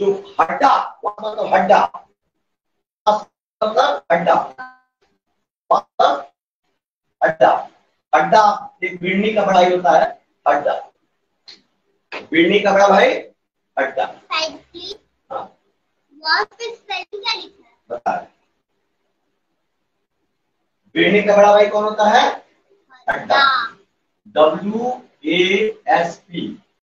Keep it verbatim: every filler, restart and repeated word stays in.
जो हड्डा, मतलब हड्डा, मतलब हड्डा, मतलब हड्डा, हड्डा एक बीड़नी का बड़ा होता है, हड्डा, बीड़नी का बड़ा भाई हड्डा। हाँ बता, बीड़नी का बड़ा भाई कौन होता है? हड्डा। W A S P,